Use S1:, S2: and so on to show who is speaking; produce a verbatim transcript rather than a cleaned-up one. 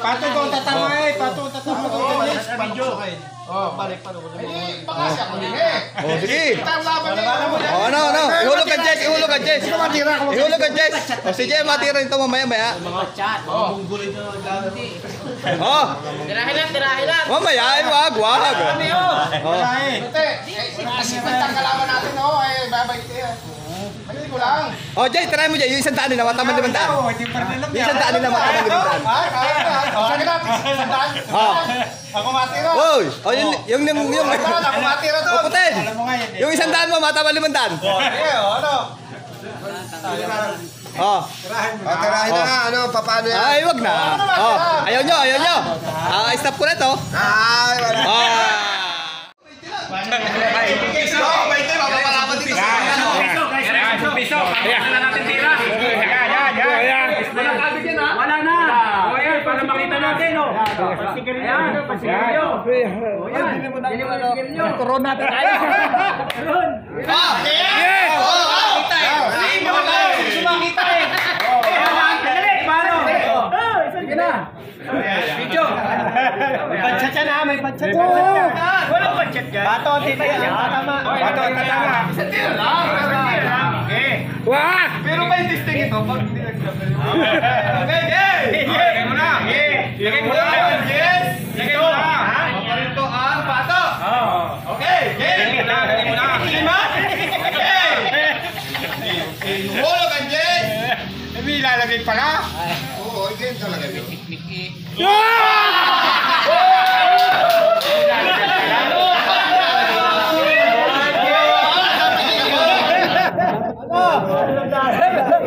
S1: Pato ko tatama eh, pato tatama ko.
S2: Video.
S1: Oh, balik pa rin.
S2: Eh, baka siya ko din eh.
S3: Oh, sige.
S2: Kita ang laban eh.
S3: Oh, ano, ano? Ihulog ka, Jess. Ihulog ka, Jess. Ihulog ka, Jess. Oh, si Jess, matira ito mamaya, maya.
S1: Mga chat, mga munggol ito naglalandi.
S3: Oh.
S4: Tirahin lang, tirahin lang.
S3: Mamaya, ay wag, wag. Oh.
S2: Ate, kasi pantang kalaban natin oh, eh babay kayo. Mali ko lang.
S3: Oh, Jess, try mo, Jess. Yung isang daan nila, mataman limang daan.
S1: Hindi pa rin alam
S3: Yung isang daan nila, mataman limang daan.
S2: Ah, kaya na. Oh, sige na, sandaan.
S3: Oh.
S2: Ako matira.
S3: Oy, oh, yung, yung, yung, yung,
S2: Sandaan, ako matira doon.
S3: oh, putin.
S1: Alam mo nga yan eh.
S3: Yung isang daan mo, mataman limang daan.
S2: Sige, oh, ano?
S3: Oh.
S2: Oh, tirahin na nga, ano, papaano yan?
S3: Ay, wag na. Oh, ayaw nyo, ayaw nyo. Ah, stop ko na to.
S2: Ay, wala.
S3: Ah.
S5: Piso, kaya na natin tira. Yan, yan, yan. Wala kabig yan ha. Wala na. O yan, para makita natin o. Ayan, pasigarilyo. O yan, dili mo pasigarilyo. Corona natin tayo. Meron.
S2: Ah,
S3: Yes!
S2: kita eh. Hindi mo na sumakita eh.
S5: Dali, paano? Sige na. Video.
S1: May panchat yan ha, may panchat yan.
S5: Walang budget yan.
S1: Bato, tita yan. Tatama.
S5: Bato, tatama.
S2: Isa tira lang.
S5: Okay.
S3: Wah!
S2: Pero may distinct ito pag hindi nagsabi.
S5: Okay, yay! Lagay mo na. Lagay mo na.
S2: Yes.
S5: Lagay mo na.
S2: Paparito ang pato. Okay.
S5: Lagay mo na. Lagay mo na.
S2: Lima. Okay. Hulog ang Jess.
S5: May ilalagay pala.
S2: Oo, again talaga yun.
S1: Ano?